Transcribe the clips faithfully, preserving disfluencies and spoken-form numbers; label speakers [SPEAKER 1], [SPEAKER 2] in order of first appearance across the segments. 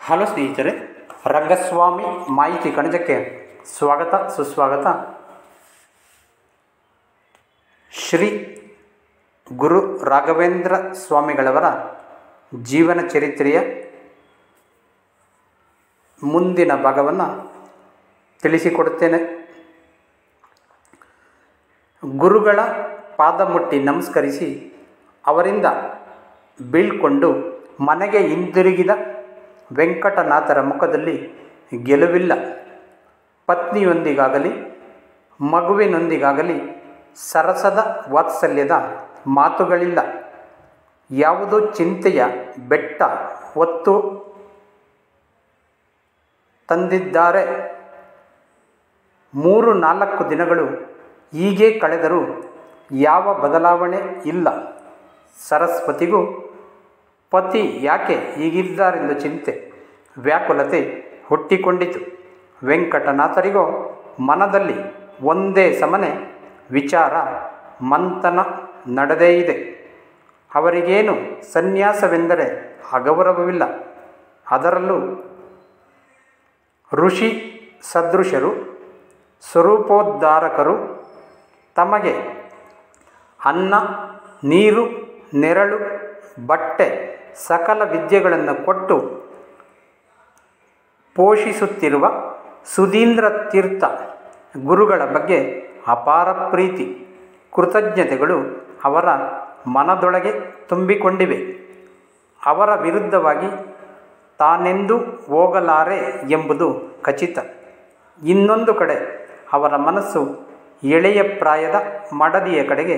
[SPEAKER 1] Hello ಸ್ನೇಹಿತರೆ, ರಂಗಸ್ವಾಮಿ ಮಾಹಿತಿ ಕಣಜಕ್ಕೆ ಸ್ವಾಗತ ಸುಸ್ವಾಗತ. ಶ್ರೀ ಗುರು ರಾಘವೇಂದ್ರ ಸ್ವಾಮಿಗಳವರ ಜೀವನ ಚರಿತ್ರೆಯ ಮುಂದಿನ ಭಾಗವನ್ನು ತಿಳಿಸಿಕೊಡುತ್ತೇನೆ. ಗುರುಗಳ ಪಾದ ಮುಟ್ಟಿ ನಮಸ್ಕರಿಸಿ ಅವರಿಂದ ಬೀಳ್ಕೊಂಡು ಮನೆಗೆ ಹಿಂದಿರುಗಿದ ವೆಂಕಟನಾಥರ ಮುಖದಲ್ಲಿ ಗೆಲುವಿಲ್ಲ. ಪತ್ನಿಯೊಂದಿಗಾಗಲಿ ಮಗುವಿನೊಂದಿಗಾಗಲಿ ಸರಸದ ವಾತ್ಸಲ್ಯದ ಮಾತುಗಳಿಲ್ಲ. ಯಾವುದೋ ಚಿಂತೆಯ ಬೆಟ್ಟ ಹೊತ್ತು ತಂದಿದ್ದಾರೆ. ಮೂರು ನಾಲ್ಕು ದಿನಗಳು ಹೀಗೆ ಕಳೆದರೂ ಯಾವ ಬದಲಾವಣೆ ಇಲ್ಲ. ಸರಸ್ವತಿಗೂ ಪತಿ ಯಾಕೆ ಹೀಗಿದ್ದಾರೆಂದು ಚಿಂತೆ ವ್ಯಾಕುಲತೆ ಹುಟ್ಟಿಕೊಂಡಿತು. ವೆಂಕಟನಾಥರಿಗೋ ಮನದಲ್ಲಿ ಒಂದೇ ಸಮನೆ ವಿಚಾರ ಮಂಥನ ನಡೆದೇ ಇದೆ. ಅವರಿಗೇನು ಸನ್ಯಾಸವೆಂದರೆ ಅಗೌರವವಿಲ್ಲ. ಅದರಲ್ಲೂ ಋಷಿ ಸದೃಶರು ಸ್ವರೂಪೋದ್ಧಾರಕರು ತಮಗೆ ಅನ್ನ ನೀರು ನೆರಳು ಬಟ್ಟೆ ಸಕಲ ವಿದ್ಯೆಗಳನ್ನು ಕೊಟ್ಟು ಪೋಷಿಸುತ್ತಿರುವ ಸುಧೀಂದ್ರ ತೀರ್ಥ ಗುರುಗಳ ಬಗ್ಗೆ ಅಪಾರ ಪ್ರೀತಿ ಕೃತಜ್ಞತೆಗಳು ಅವರ ಮನದೊಳಗೆ ತುಂಬಿಕೊಂಡಿವೆ. ಅವರ ವಿರುದ್ಧವಾಗಿ ತಾನೆಂದೂ ಹೋಗಲಾರೆ ಎಂಬುದು ಖಚಿತ. ಇನ್ನೊಂದು ಕಡೆ ಅವರ ಮನಸ್ಸು ಎಳೆಯ ಪ್ರಾಯದ ಮಡದಿಯ ಕಡೆಗೆ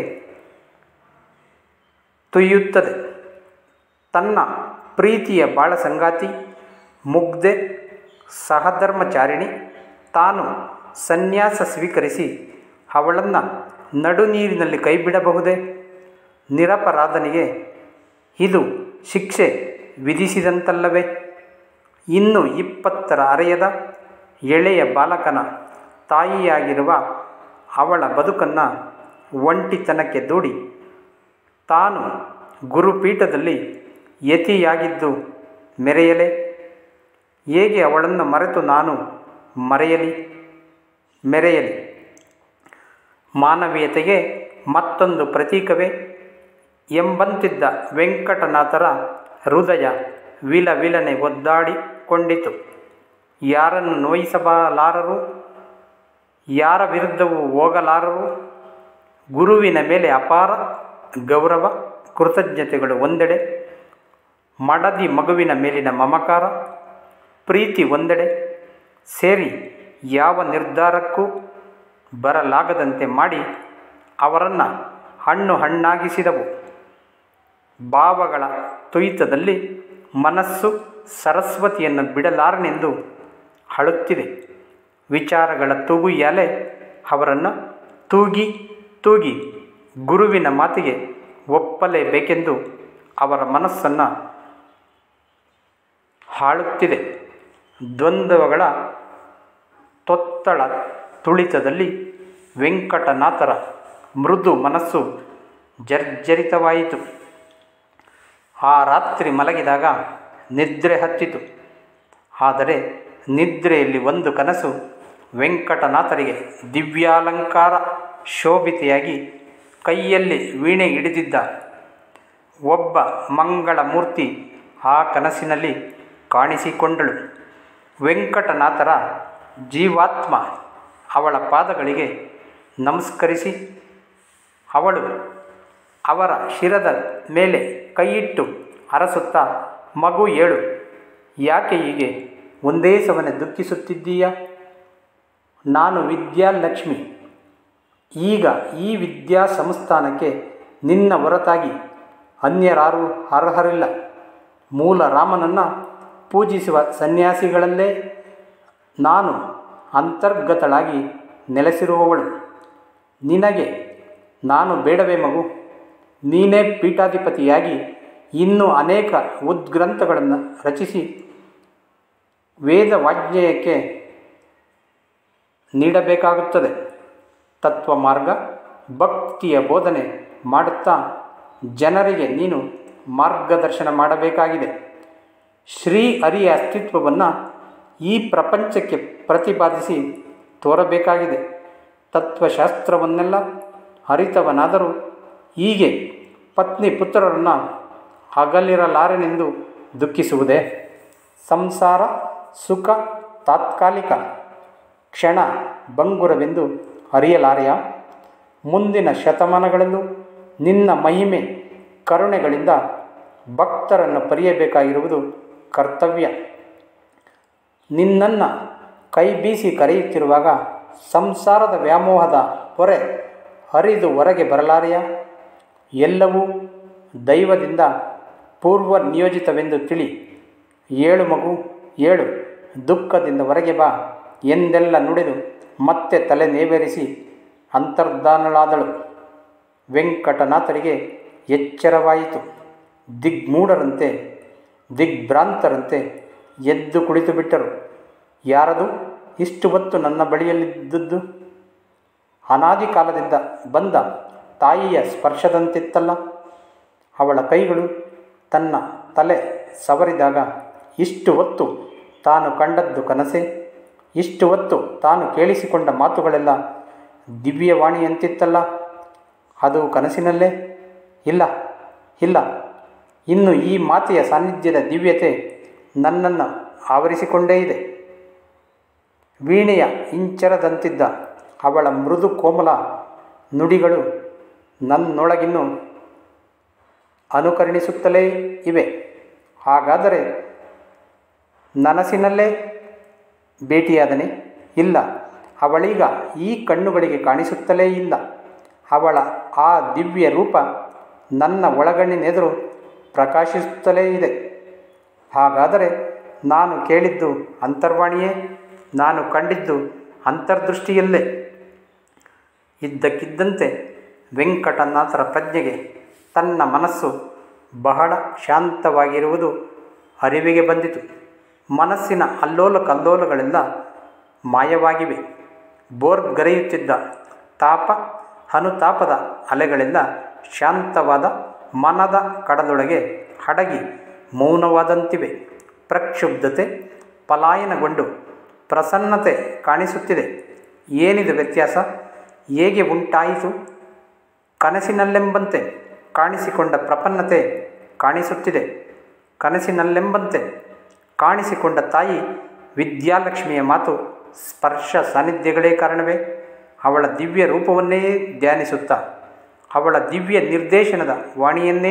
[SPEAKER 1] ತೊಯ್ಯುತ್ತದೆ. ತನ್ನ ಪ್ರೀತಿಯ ಬಾಳ ಸಂಗಾತಿ ಮುಗ್ಧೆ ಸಹಧರ್ಮಚಾರಿಣಿ ತಾನು ಸನ್ಯಾಸ ಸ್ವೀಕರಿಸಿ ಅವಳನ್ನು ನಡು ನೀರಿನಲ್ಲಿ ಕೈಬಿಡಬಹುದೇ? ನಿರಪರಾಧನಿಗೆ ಇದು ಶಿಕ್ಷೆ ವಿಧಿಸಿದಂತಲ್ಲವೇ? ಇನ್ನು ಇಪ್ಪತ್ತರ ಅರೆಯದ ಎಳೆಯ ಬಾಲಕನ ತಾಯಿಯಾಗಿರುವ ಅವಳ ಬದುಕನ್ನು ಒಂಟಿತನಕ್ಕೆ ದೂಡಿ ತಾನು ಗುರುಪೀಠದಲ್ಲಿ ಯತಿಯಾಗಿದ್ದು ಮೆರೆಯಲೇ? ಹೇಗೆ ಅವಳನ್ನು ಮರೆತು ನಾನು ಮರೆಯಲಿ ಮೆರೆಯಲಿ? ಮಾನವೀಯತೆಗೆ ಮತ್ತೊಂದು ಪ್ರತೀಕವೇ ಎಂಬಂತಿದ್ದ ವೆಂಕಟನಾಥರ ಹೃದಯ ವಿಲ ವಿಲನೆ ಒದ್ದಾಡಿಕೊಂಡಿತು. ಯಾರನ್ನು ನೋಯಿಸಬಲಾರರು, ಯಾರ ವಿರುದ್ಧವೂ ಹೋಗಲಾರರು. ಗುರುವಿನ ಮೇಲೆ ಅಪಾರ ಗೌರವ ಕೃತಜ್ಞತೆಗಳು ಒಂದೆಡೆ, ಮಡದಿ ಮಗುವಿನ ಮೇಲಿನ ಮಮಕಾರ ಪ್ರೀತಿ ಒಂದೆಡೆ ಸೇರಿ ಯಾವ ನಿರ್ಧಾರಕ್ಕೂ ಬರಲಾಗದಂತೆ ಮಾಡಿ ಅವರನ್ನು ಹಣ್ಣು ಹಣ್ಣಾಗಿಸಿದವು. ಭಾವಗಳ ತುಯಿತದಲ್ಲಿ ಮನಸ್ಸು ಸರಸ್ವತಿಯನ್ನು ಬಿಡಲಾರನೆಂದು ಅಳುತ್ತಿದೆ. ವಿಚಾರಗಳ ತೂಗುಯ್ಯಾಲೆ ಅವರನ್ನು ತೂಗಿ ತೂಗಿ ಗುರುವಿನ ಮಾತಿಗೆ ಒಪ್ಪಲೇಬೇಕೆಂದು ಅವರ ಮನಸ್ಸನ್ನು ಹಾಳುತ್ತಿದೆ. ದ್ವಂದ್ವಗಳ ತೊತ್ತಳ ತುಳಿತದಲ್ಲಿ ವೆಂಕಟನಾಥರ ಮೃದು ಮನಸ್ಸು ಜರ್ಜರಿತವಾಯಿತು. ಆ ರಾತ್ರಿ ಮಲಗಿದಾಗ ನಿದ್ರೆ ಹತ್ತಿತು. ಆದರೆ ನಿದ್ರೆಯಲ್ಲಿ ಒಂದು ಕನಸು ವೆಂಕಟನಾಥರಿಗೆ ದಿವ್ಯಾಲಂಕಾರ ಶೋಭಿತೆಯಾಗಿ ಕೈಯಲ್ಲಿ ವೀಣೆ ಹಿಡಿದಿದ್ದ ಒಬ್ಬ ಮಂಗಳಮೂರ್ತಿ ಆ ಕನಸಿನಲ್ಲಿ ಕಾಣಿಸಿಕೊಂಡಳು. ವೆಂಕಟನಾಥರ ಜೀವಾತ್ಮ ಅವಳ ಪಾದಗಳಿಗೆ ನಮಸ್ಕರಿಸಿ ಅವಳು ಅವರ ಶಿರದ ಮೇಲೆ ಕೈಯಿಟ್ಟು ಅರಸುತ್ತಾ, ಮಗು ಏಳು, ಯಾಕೆ ಹೀಗೆ ಒಂದೇ ಸಮನೆ ದುಃಖಿಸುತ್ತಿದ್ದೀಯಾ? ನಾನು ವಿದ್ಯಾಲಕ್ಷ್ಮಿ. ಈಗ ಈ ವಿದ್ಯಾ ಸಂಸ್ಥಾನಕ್ಕೆ ನಿನ್ನ ಹೊರತಾಗಿ ಅನ್ಯರಾರೂ ಅರ್ಹರಿಲ್ಲ. ಮೂಲ ರಾಮನನ್ನು ಪೂಜಿಸುವ ಸನ್ಯಾಸಿಗಳಲ್ಲೇ ನಾನು ಅಂತರ್ಗತಳಾಗಿ ನೆಲೆಸಿರುವವಳು. ನಿನಗೆ ನಾನು ಬೇಡವೇ ಮಗು? ನೀನೇ ಪೀಠಾಧಿಪತಿಯಾಗಿ ಇನ್ನೂ ಅನೇಕ ಉದ್ಗ್ರಂಥಗಳನ್ನು ರಚಿಸಿ ವೇದವಾಜ್ಞೇಯಕ್ಕೆ ನೀಡಬೇಕಾಗುತ್ತದೆ. ತತ್ವ ಮಾರ್ಗ ಭಕ್ತಿಯ ಬೋಧನೆ ಮಾಡುತ್ತಾ ಜನರಿಗೆ ನೀನು ಮಾರ್ಗದರ್ಶನ ಮಾಡಬೇಕಾಗಿದೆ. ಶ್ರೀಹರಿಯ ಅಸ್ತಿತ್ವವನ್ನು ಈ ಪ್ರಪಂಚಕ್ಕೆ ಪ್ರತಿಪಾದಿಸಿ ತೋರಬೇಕಾಗಿದೆ. ತತ್ವಶಾಸ್ತ್ರವನ್ನೆಲ್ಲ ಅರಿತವನಾದರೂ ಹೀಗೆ ಪತ್ನಿ ಪುತ್ರರನ್ನು ಅಗಲಿರಲಾರೆನೆಂದು ದುಃಖಿಸುವುದೇ? ಸಂಸಾರ ಸುಖ ತಾತ್ಕಾಲಿಕ, ಕ್ಷಣ ಭಂಗುರವೆಂದು ಅರಿಯಲಾರೆಯ? ಮುಂದಿನ ಶತಮಾನಗಳಲ್ಲೂ ನಿನ್ನ ಮಹಿಮೆ ಕರುಣೆಗಳಿಂದ ಭಕ್ತರನ್ನು ಪರಿಯಬೇಕಾಗಿರುವುದು ಕರ್ತವ್ಯ. ನಿನ್ನನ್ನು ಕೈ ಬೀಸಿ ಕರೆಯುತ್ತಿರುವಾಗ ಸಂಸಾರದ ವ್ಯಾಮೋಹದ ಹೊರೆ ಹರಿದು ಹೊರಗೆ ಬರಲಾರೆಯ? ಎಲ್ಲವೂ ದೈವದಿಂದ ಪೂರ್ವ ನಿಯೋಜಿತವೆಂದು ತಿಳಿ. ಏಳು ಮಗು ಏಳು, ದುಃಖದಿಂದ ಹೊರಗೆ ಬಾ ಎಂದೆಲ್ಲ ನುಡಿದು ಮತ್ತೆ ತಲೆ ನೇವೇರಿಸಿ ಅಂತರ್ಧಾನಳಾದಳು. ವೆಂಕಟನಾಥರಿಗೆ ಎಚ್ಚರವಾಯಿತು. ದಿಗ್ಮೂಢರಂತೆ ದಿಗ್ಭ್ರಾಂತರಂತೆ ಎದ್ದು ಕುಳಿತು ಬಿಟ್ಟರು. ಯಾರದು ಇಷ್ಟು ಹೊತ್ತು ನನ್ನ ಬಳಿಯಲ್ಲಿದ್ದದ್ದು? ಅನಾದಿ ಕಾಲದಿಂದ ಬಂದ ತಾಯಿಯ ಸ್ಪರ್ಶದಂತಿತ್ತಲ್ಲ. ಅವಳ ಕೈಗಳು ತನ್ನ ತಲೆ ಸವರಿದಾಗ ಇಷ್ಟು ಹೊತ್ತು ತಾನು ಕಂಡದ್ದು ಕನಸೆ? ಇಷ್ಟು ಹೊತ್ತು ತಾನು ಕೇಳಿಸಿಕೊಂಡ ಮಾತುಗಳೆಲ್ಲ ದಿವ್ಯವಾಣಿಯಂತಿತ್ತಲ್ಲ. ಅದು ಕನಸಿನಲ್ಲೇ? ಇಲ್ಲ ಇಲ್ಲ, ಇನ್ನು ಈ ಮಾತೆಯ ಸಾನ್ನಿಧ್ಯದ ದಿವ್ಯತೆ ನನ್ನನ್ನು ಆವರಿಸಿಕೊಂಡೇ ಇದೆ. ವೀಣೆಯ ಇಂಚರದಂತಿದ್ದ ಅವಳ ಮೃದು ಕೋಮಲ ನುಡಿಗಳು ನನ್ನೊಳಗಿನ್ನು ಅನುಕರಣಿಸುತ್ತಲೇ ಇವೆ. ಹಾಗಾದರೆ ನನಸಿನಲ್ಲೇ ಭೇಟಿಯಾದನೆ? ಇಲ್ಲ, ಅವಳೀಗ ಈ ಕಣ್ಣುಗಳಿಗೆ ಕಾಣಿಸುತ್ತಲೇ ಇಲ್ಲ. ಅವಳ ಆ ದಿವ್ಯ ರೂಪ ನನ್ನ ಒಳಗಣ್ಣಿನೆದುರು ಪ್ರಕಾಶಿಸುತ್ತಲೇ ಇದೆ. ಹಾಗಾದರೆ ನಾನು ಕೇಳಿದ್ದು ಅಂತರ್ವಾಣಿಯೇ? ನಾನು ಕಂಡಿದ್ದು ಅಂತರ್ದೃಷ್ಟಿಯಲ್ಲೇ? ಇದ್ದಕ್ಕಿದ್ದಂತೆ ವೆಂಕಟನಾಥರ ಪ್ರಜ್ಞೆಗೆ ತನ್ನ ಮನಸ್ಸು ಬಹಳ ಶಾಂತವಾಗಿರುವುದು ಅರಿವಿಗೆ ಬಂದಿತು. ಮನಸ್ಸಿನ ಅಲ್ಲೋಲ ಕಲ್ಲೋಲಗಳೆಲ್ಲ ಮಾಯವಾಗಿವೆ. ಬೋರ್ಗರೆಯುತ್ತಿದ್ದ ತಾಪ ಅನುತಾಪದ ಅಲೆಗಳೆಲ್ಲ ಶಾಂತವಾದ ಮನದ ಕಡಲೊಳಗೆ ಅಡಗಿ ಮೌನವಾದಂತಿವೆ. ಪ್ರಕ್ಷುಬ್ಧತೆ ಪಲಾಯನಗೊಂಡು ಪ್ರಸನ್ನತೆ ಕಾಣಿಸುತ್ತಿದೆ. ಏನಿದು ವ್ಯತ್ಯಾಸ? ಹೇಗೆ ಉಂಟಾಯಿತು? ಕನಸಿನಲ್ಲೆಂಬಂತೆ ಕಾಣಿಸಿಕೊಂಡ ಪ್ರಪನ್ನತೆ ಕಾಣಿಸುತ್ತಿದೆ. ಕನಸಿನಲ್ಲೆಂಬಂತೆ ಕಾಣಿಸಿಕೊಂಡ ತಾಯಿ ವಿದ್ಯಾಲಕ್ಷ್ಮಿಯ ಮಾತು ಸ್ಪರ್ಶ ಸಾನ್ನಿಧ್ಯಗಳೇ ಕಾರಣವೇ? ಅವಳ ದಿವ್ಯ ರೂಪವನ್ನೇ ಧ್ಯಾನಿಸುತ್ತಾ ಅವಳ ದಿವ್ಯ ನಿರ್ದೇಶನದ ವಾಣಿಯನ್ನೇ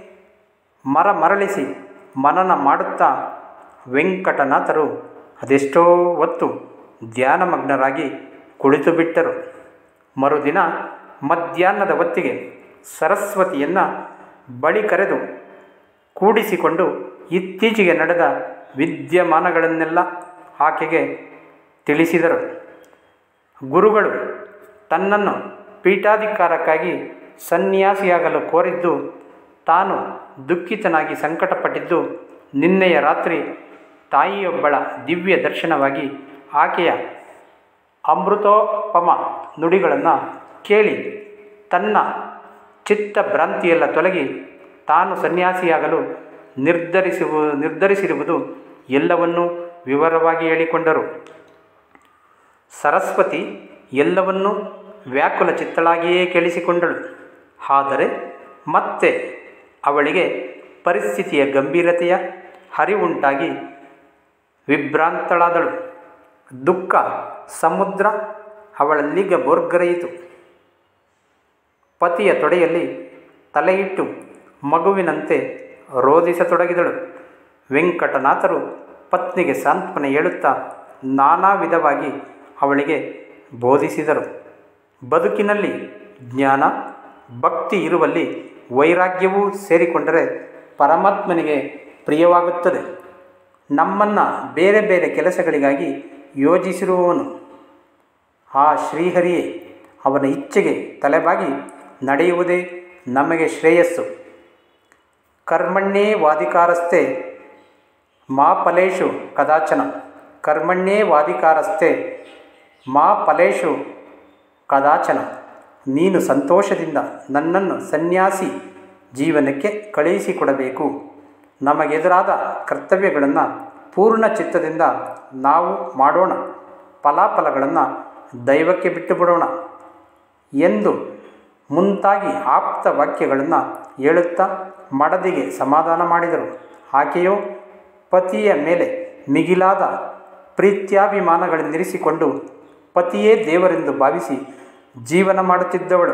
[SPEAKER 1] ಮರ ಮರಳಿಸಿ ಮನನ ಮಾಡುತ್ತಾ ವೆಂಕಟನಾಥರು ಅದೆಷ್ಟೋ ಹೊತ್ತು ಧ್ಯಾನಮಗ್ನರಾಗಿ ಕುಳಿತು ಬಿಟ್ಟರು. ಮರುದಿನ ಮಧ್ಯಾಹ್ನದ ಹೊತ್ತಿಗೆ ಸರಸ್ವತಿಯನ್ನು ಬಳಿ ಕರೆದು ಕೂಡಿಸಿಕೊಂಡು ಇತ್ತೀಚೆಗೆ ನಡೆದ ವಿದ್ಯಮಾನಗಳನ್ನೆಲ್ಲ ಆಕೆಗೆ ತಿಳಿಸಿದರು. ಗುರುಗಳು ತನ್ನನ್ನು ಪೀಠಾಧಿಕಾರಕ್ಕಾಗಿ ಸನ್ಯಾಸಿಯಾಗಲು ಕೋರಿದ್ದು, ತಾನು ದುಃಖಿತನಾಗಿ ಸಂಕಟಪಟ್ಟಿದ್ದು ನಿನ್ನೆಯ ರಾತ್ರಿ ತಾಯಿಯೊಬ್ಬಳ ದಿವ್ಯ ದರ್ಶನವಾಗಿ ಆಕೆಯ ಅಮೃತೋಪಮ ನುಡಿಗಳನ್ನು ಕೇಳಿ ತನ್ನ ಚಿತ್ತಭ್ರಾಂತಿಯೆಲ್ಲ ತೊಲಗಿ ತಾನು ಸನ್ಯಾಸಿಯಾಗಲು ನಿರ್ಧರಿಸುವ ನಿರ್ಧರಿಸಿರುವುದು ಎಲ್ಲವನ್ನೂ ವಿವರವಾಗಿ ಹೇಳಿಕೊಂಡರು. ಸರಸ್ವತಿ ಎಲ್ಲವನ್ನೂ ವ್ಯಾಕುಲ ಚಿತ್ತಳಾಗಿಯೇ ಕೇಳಿಸಿಕೊಂಡಳು. ಆದರೆ ಮತ್ತೆ ಅವಳಿಗೆ ಪರಿಸ್ಥಿತಿಯ ಗಂಭೀರತೆಯ ಅರಿವುಂಟಾಗಿ ವಿಭ್ರಾಂತಳಾದಳು. ದುಃಖ ಸಮುದ್ರ ಅವಳಲ್ಲೀಗ ಬೋರ್ಗರೆಯಿತು. ಪತಿಯ ತೊಡೆಯಲ್ಲಿ ತಲೆಯಿಟ್ಟು ಮಗುವಿನಂತೆ ರೋಧಿಸತೊಡಗಿದಳು. ವೆಂಕಟನಾಥರು ಪತ್ನಿಗೆ ಸಾಂತ್ವನ ಹೇಳುತ್ತಾ ನಾನಾ ವಿಧವಾಗಿ ಅವಳಿಗೆ ಬೋಧಿಸಿದರು. ಬದುಕಿನಲ್ಲಿ ಜ್ಞಾನ ಭಕ್ತಿ ಇರುವಲ್ಲಿ ವೈರಾಗ್ಯವೂ ಸೇರಿಕೊಂಡರೆ ಪರಮಾತ್ಮನಿಗೆ ಪ್ರಿಯವಾಗುತ್ತದೆ. ನಮ್ಮನ್ನು ಬೇರೆ ಬೇರೆ ಕೆಲಸಗಳಿಗಾಗಿ ಯೋಜಿಸಿರುವವನು ಆ ಶ್ರೀಹರಿಯೇ. ಅವನ ಇಚ್ಛೆಗೆ ತಲೆಬಾಗಿ ನಡೆಯುವುದೇ ನಮಗೆ ಶ್ರೇಯಸ್ಸು. ಕರ್ಮಣ್ಯೇ ವಾಧಿಕಾರಸ್ಥೆ ಮಾ ಫಲೇಷು ಕದಾಚನ. ಕರ್ಮಣ್ಯೇ ವಾಧಿಕಾರಸ್ಥೆ ಮಾ ಫಲೇಷು ಕದಾಚನ. ನೀನು ಸಂತೋಷದಿಂದ ನನ್ನನ್ನು ಸನ್ಯಾಸಿ ಜೀವನಕ್ಕೆ ಕಳುಹಿಸಿಕೊಡಬೇಕು. ನಮಗೆದುರಾದ ಕರ್ತವ್ಯಗಳನ್ನು ಪೂರ್ಣ ಚಿತ್ತದಿಂದ ನಾವು ಮಾಡೋಣ, ಫಲಾಫಲಗಳನ್ನು ದೈವಕ್ಕೆ ಬಿಟ್ಟು ಬಿಡೋಣ ಎಂದು ಮುಂತಾಗಿ ಆಪ್ತ ವಾಕ್ಯಗಳನ್ನು ಹೇಳುತ್ತಾ ಮಡದಿಗೆ ಸಮಾಧಾನ ಮಾಡಿದರು. ಆಕೆಯೋ ಪತಿಯ ಮೇಲೆ ಮಿಗಿಲಾದ ಪ್ರೀತ್ಯಾಭಿಮಾನಗಳನ್ನಿರಿಸಿಕೊಂಡು ಪತಿಯೇ ದೇವರೆಂದು ಭಾವಿಸಿ ಜೀವನ ಮಾಡುತ್ತಿದ್ದವಳು.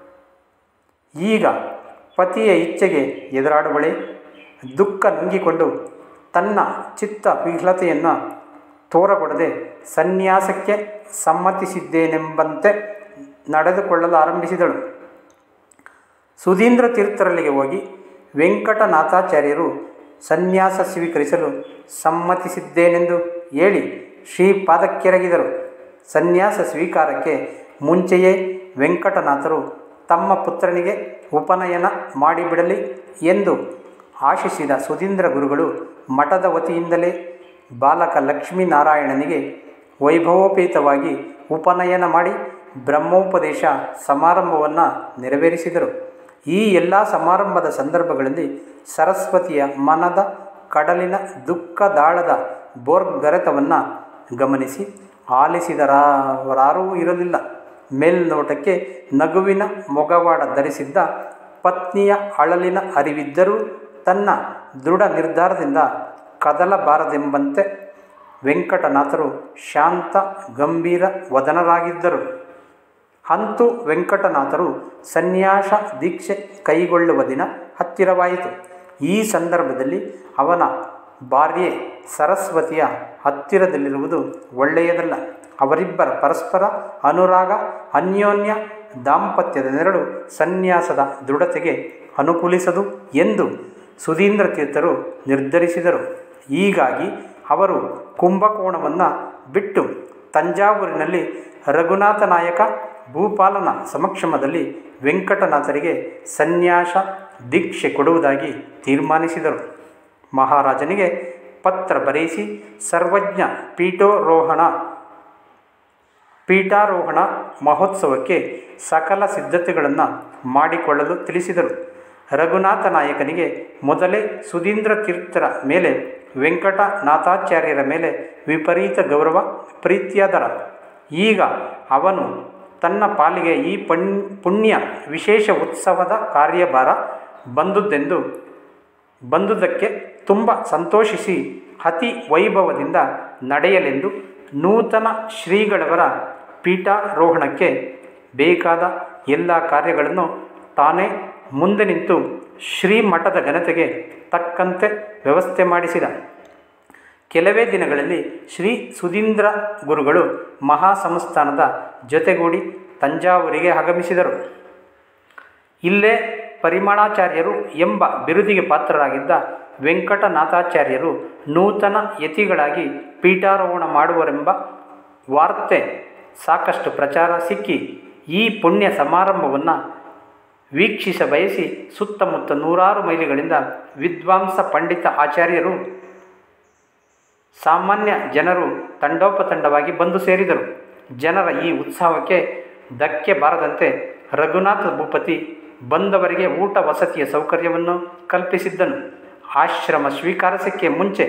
[SPEAKER 1] ಈಗ ಪತಿಯ ಇಚ್ಛೆಗೆ ಎದುರಾಡುವಳೆ. ದುಃಖ ನುಂಗಿಕೊಂಡು ತನ್ನ ಚಿತ್ತ ವಿಹ್ವಲತೆಯನ್ನು ತೋರಗೊಡದೆ ಸನ್ಯಾಸಕ್ಕೆ ಸಮ್ಮತಿಸಿದ್ದೇನೆಂಬಂತೆ ನಡೆದುಕೊಳ್ಳಲು ಆರಂಭಿಸಿದಳು. ಸುಧೀಂದ್ರ ತೀರ್ಥರಲ್ಲಿಗೆ ಹೋಗಿ ವೆಂಕಟನಾಥಾಚಾರ್ಯರು ಸನ್ಯಾಸ ಸ್ವೀಕರಿಸಲು ಸಮ್ಮತಿಸಿದ್ದೇನೆಂದು ಹೇಳಿ ಶ್ರೀಪಾದಕ್ಕೆರಗಿದರು. ಸನ್ಯಾಸ ಸ್ವೀಕಾರಕ್ಕೆ ಮುಂಚೆಯೇ ವೆಂಕಟನಾಥರು ತಮ್ಮ ಪುತ್ರನಿಗೆ ಉಪನಯನ ಮಾಡಿಬಿಡಲಿ ಎಂದು ಆಶಿಸಿದ ಸುಧೀಂದ್ರ ಗುರುಗಳು ಮಠದ ವತಿಯಿಂದಲೇ ಬಾಲಕ ಲಕ್ಷ್ಮೀನಾರಾಯಣನಿಗೆ ವೈಭವೋಪೇತವಾಗಿ ಉಪನಯನ ಮಾಡಿ ಬ್ರಹ್ಮೋಪದೇಶ ಸಮಾರಂಭವನ್ನು ನೆರವೇರಿಸಿದರು. ಈ ಎಲ್ಲ ಸಮಾರಂಭದ ಸಂದರ್ಭಗಳಲ್ಲಿ ಸರಸ್ವತಿಯ ಮನದ ಕಡಲಿನ ದುಃಖದಾಳದ ಬೋರ್ಗರೆತವನ್ನು ಗಮನಿಸಿ ಆಲಿಸಿದರಾರೂ ಇರಲಿಲ್ಲ. ಮೇಲ್ನೋಟಕ್ಕೆ ನಗುವಿನ ಮೊಗವಾಡ ಧರಿಸಿದ್ದ ಪತ್ನಿಯ ಅಳಲಿನ ಅರಿವಿದ್ದರೂ ತನ್ನ ದೃಢ ನಿರ್ಧಾರದಿಂದ ಕದಲಬಾರದೆಂಬಂತೆ ವೆಂಕಟನಾಥರು ಶಾಂತ ಗಂಭೀರ ವದನರಾಗಿದ್ದರು. ಅಂತೂ ವೆಂಕಟನಾಥರು ಸನ್ಯಾಸ ದೀಕ್ಷೆ ಕೈಗೊಳ್ಳುವ ದಿನ ಹತ್ತಿರವಾಯಿತು. ಈ ಸಂದರ್ಭದಲ್ಲಿ ಅವನ ಭಾರ್ಯೆ ಸರಸ್ವತಿಯ ಹತ್ತಿರದಲ್ಲಿರುವುದು ಒಳ್ಳೆಯದಲ್ಲ. ಅವರಿಬ್ಬರ ಪರಸ್ಪರ ಅನುರಾಗ ಅನ್ಯೋನ್ಯ ದಾಂಪತ್ಯದ ನೆರಳು ಸನ್ಯಾಸದ ದೃಢತೆಗೆ ಅನುಕೂಲಿಸದು ಎಂದು ಸುಧೀಂದ್ರ ತೀರ್ಥರು ನಿರ್ಧರಿಸಿದರು. ಹೀಗಾಗಿ ಅವರು ಕುಂಭಕೋಣವನ್ನು ಬಿಟ್ಟು ತಂಜಾವೂರಿನಲ್ಲಿ ರಘುನಾಥ ನಾಯಕ ಭೂಪಾಲನ ಸಮಕ್ಷಮದಲ್ಲಿ ವೆಂಕಟನಾಥರಿಗೆ ಸನ್ಯಾಸ ದೀಕ್ಷೆ ಕೊಡುವುದಾಗಿ ತೀರ್ಮಾನಿಸಿದರು. ಮಹಾರಾಜನಿಗೆ ಪತ್ರ ಬರೆಯಿಸಿ ಸರ್ವಜ್ಞ ಪೀಠೋರೋಹಣ ಪೀಠಾರೋಹಣ ಮಹೋತ್ಸವಕ್ಕೆ ಸಕಲ ಸಿದ್ಧತೆಗಳನ್ನು ಮಾಡಿಕೊಳ್ಳಲು ತಿಳಿಸಿದರು. ರಘುನಾಥ ನಾಯಕನಿಗೆ ಮೊದಲೇ ಸುಧೀಂದ್ರ ತೀರ್ಥರ ಮೇಲೆ ವೆಂಕಟನಾಥಾಚಾರ್ಯರ ಮೇಲೆ ವಿಪರೀತ ಗೌರವ ಪ್ರೀತಿಯಾದರ. ಈಗ ಅವನು ತನ್ನ ಪಾಲಿಗೆ ಈ ಪುಣ್ ಪುಣ್ಯ ವಿಶೇಷ ಉತ್ಸವದ ಕಾರ್ಯಭಾರ ಬಂದುದೆಂದು ಬಂದುದಕ್ಕೆ ತುಂಬ ಸಂತೋಷಿಸಿ ಅತಿ ವೈಭವದಿಂದ ನಡೆಯಲೆಂದು ನೂತನ ಶ್ರೀಗಳವರ ಪೀಠಾರೋಹಣಕ್ಕೆ ಬೇಕಾದ ಎಲ್ಲ ಕಾರ್ಯಗಳನ್ನು ತಾನೇ ಮುಂದೆ ನಿಂತು ಶ್ರೀಮಠದ ಘನತೆಗೆ ತಕ್ಕಂತೆ ವ್ಯವಸ್ಥೆ ಮಾಡಿಸಿದ. ಕೆಲವೇ ದಿನಗಳಲ್ಲಿ ಶ್ರೀ ಸುಧೀಂದ್ರ ಗುರುಗಳು ಮಹಾಸಂಸ್ಥಾನದ ಜೊತೆಗೂಡಿ ತಂಜಾವೂರಿಗೆ ಆಗಮಿಸಿದರು. ಇಲ್ಲೇ ಪರಿಮಳಾಚಾರ್ಯರು ಎಂಬ ಬಿರುದಿಗೆ ಪಾತ್ರರಾಗಿದ್ದ ವೆಂಕಟನಾಥಾಚಾರ್ಯರು ನೂತನ ಯತಿಗಳಾಗಿ ಪೀಠಾರೋಹಣ ಮಾಡುವರೆಂಬ ವಾರ್ತೆ ಸಾಕಷ್ಟು ಪ್ರಚಾರ ಸಿಕ್ಕಿ ಈ ಪುಣ್ಯ ಸಮಾರಂಭವನ್ನು ವೀಕ್ಷಿಸ ಬಯಸಿ ಸುತ್ತಮುತ್ತ ನೂರಾರು ಮೈಲಿಗಳಿಂದ ವಿದ್ವಾಂಸ ಪಂಡಿತ ಆಚಾರ್ಯರು ಸಾಮಾನ್ಯ ಜನರು ತಂಡೋಪತಂಡವಾಗಿ ಬಂದು ಸೇರಿದರು. ಜನರ ಈ ಉತ್ಸವಕ್ಕೆ ಧಕ್ಕೆ ಬಾರದಂತೆ ರಘುನಾಥ ಭೂಪತಿ ಬಂದವರಿಗೆ ಊಟ ವಸತಿಯ ಸೌಕರ್ಯವನ್ನು ಕಲ್ಪಿಸಿದ್ದನು. ಆಶ್ರಮ ಸ್ವೀಕಾರಕ್ಕೆ ಮುಂಚೆ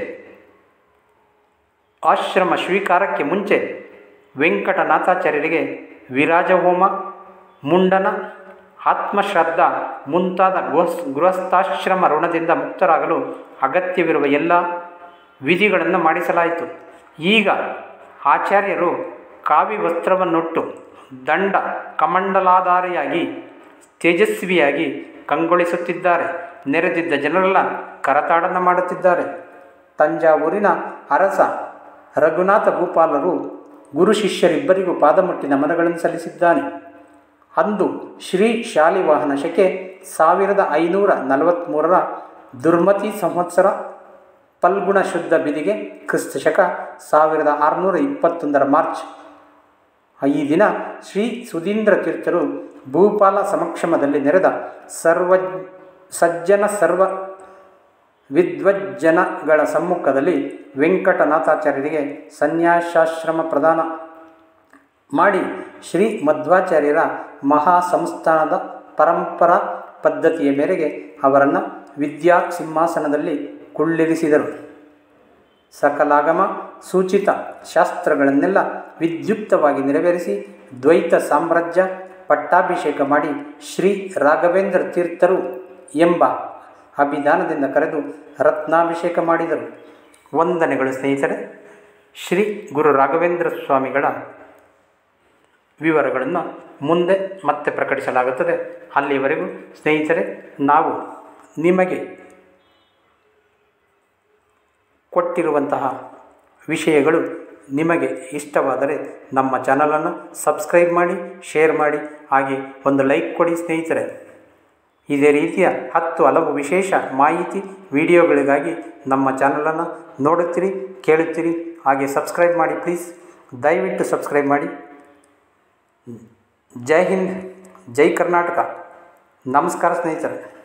[SPEAKER 1] ಆಶ್ರಮ ಸ್ವೀಕಾರಕ್ಕೆ ಮುಂಚೆ ವೆಂಕಟನಾಥಾಚಾರ್ಯರಿಗೆ ವಿರಾಜಹೋಮ, ಮುಂಡನ, ಆತ್ಮಶ್ರದ್ಧಾ ಮುಂತಾದ ಗೃಹಸ್ ಗೃಹಸ್ಥಾಶ್ರಮ ಋಣದಿಂದ ಮುಕ್ತರಾಗಲು ಅಗತ್ಯವಿರುವ ಎಲ್ಲ ವಿಧಿಗಳನ್ನು ಮಾಡಿಸಲಾಯಿತು. ಈಗ ಆಚಾರ್ಯರು ಕಾವಿ ವಸ್ತ್ರವನ್ನುಟ್ಟು ದಂಡ ಕಮಂಡಲಾಧಾರಿಯಾಗಿ ತೇಜಸ್ವಿಯಾಗಿ ಕಂಗೊಳಿಸುತ್ತಿದ್ದಾರೆ. ನೆರೆದಿದ್ದ ಜನರೆಲ್ಲ ಕರತಾಡನ ಮಾಡುತ್ತಿದ್ದಾರೆ. ತಂಜಾವೂರಿನ ಅರಸ ರಘುನಾಥ ಭೂಪಾಲರು ಗುರು ಶಿಷ್ಯರಿಬ್ಬರಿಗೂ ಪಾದಮುಟ್ಟಿ ನಮನಗಳನ್ನು ಸಲ್ಲಿಸಿದ್ದಾನೆ. ಅಂದು ಶ್ರೀ ಶಾಲಿವಾಹನ ಶಕೆ ಸಾವಿರದ ಐನೂರ ನಲವತ್ತ್ಮೂರರ ದುರ್ಮತಿ ಸಂವತ್ಸರ ಫಲ್ಗುಣ ಶುದ್ಧ ಬಿದಿಗೆ ಕ್ರಿಸ್ತಶಕ ಸಾವಿರದ ಆರುನೂರ ಇಪ್ಪತ್ತೊಂದರ ಮಾರ್ಚ್. ಈ ದಿನ ಶ್ರೀ ಸುಧೀಂದ್ರ ತೀರ್ಥರು ಭೂಪಾಲ ಸಮಕ್ಷಮದಲ್ಲಿ ನೆರೆದ ಸರ್ವ ಸಜ್ಜನ ಸರ್ವ ವಿದ್ವಜ್ಜನಗಳ ಸಮ್ಮುಖದಲ್ಲಿ ವೆಂಕಟನಾಥಾಚಾರ್ಯರಿಗೆ ಸನ್ಯಾಸಾಶ್ರಮ ಪ್ರದಾನ ಮಾಡಿ ಶ್ರೀ ಮಧ್ವಾಚಾರ್ಯರ ಮಹಾಸಂಸ್ಥಾನದ ಪರಂಪರಾ ಪದ್ಧತಿಯ ಮೇರೆಗೆ ಅವರನ್ನು ವಿದ್ಯಾ ಸಿಂಹಾಸನದಲ್ಲಿ ಕುಳ್ಳಿರಿಸಿದರು. ಸಕಲಾಗಮ ಸೂಚಿತ ಶಾಸ್ತ್ರಗಳನ್ನೆಲ್ಲ ವಿದ್ಯುಕ್ತವಾಗಿ ನೆರವೇರಿಸಿ ದ್ವೈತ ಸಾಮ್ರಾಜ್ಯ ಪಟ್ಟಾಭಿಷೇಕ ಮಾಡಿ ಶ್ರೀ ರಾಘವೇಂದ್ರ ತೀರ್ಥರು ಎಂಬ ಅಭಿಧಾನದಿಂದ ಕರೆದು ರತ್ನಾಭಿಷೇಕ ಮಾಡಿದರು. ವಂದನೆಗಳು ಸ್ನೇಹಿತರೆ. ಶ್ರೀ ಗುರು ರಾಘವೇಂದ್ರ ಸ್ವಾಮಿಗಳ ವಿವರಗಳನ್ನು ಮುಂದೆ ಮತ್ತೆ ಪ್ರಕಟಿಸಲಾಗುತ್ತದೆ. ಅಲ್ಲಿವರೆಗೂ ಸ್ನೇಹಿತರೆ, ನಾವು ನಿಮಗೆ ಕೊಟ್ಟಿರುವಂತಹ ವಿಷಯಗಳು ನಿಮಗೆ ಇಷ್ಟವಾದರೆ ನಮ್ಮ ಚಾನಲನ್ನು ಸಬ್ಸ್ಕ್ರೈಬ್ ಮಾಡಿ, ಶೇರ್ ಮಾಡಿ, ಹಾಗೆ ಒಂದು ಲೈಕ್ ಕೊಡಿ ಸ್ನೇಹಿತರೆ. ಇದೇ ರೀತಿಯ ಹತ್ತು ಹಲವು ವಿಶೇಷ ಮಾಹಿತಿ ವಿಡಿಯೋಗಳಿಗಾಗಿ ನಮ್ಮ ಚಾನಲನ್ನು ನೋಡುತ್ತೀರಿ, ಕೇಳುತ್ತೀರಿ, ಹಾಗೆ ಸಬ್ಸ್ಕ್ರೈಬ್ ಮಾಡಿ ಪ್ಲೀಸ್. ದಯವಿಟ್ಟು ಸಬ್ಸ್ಕ್ರೈಬ್ ಮಾಡಿ. ಜೈ ಹಿಂದ್, ಜೈ ಕರ್ನಾಟಕ. ನಮಸ್ಕಾರ ಸ್ನೇಹಿತರೆ.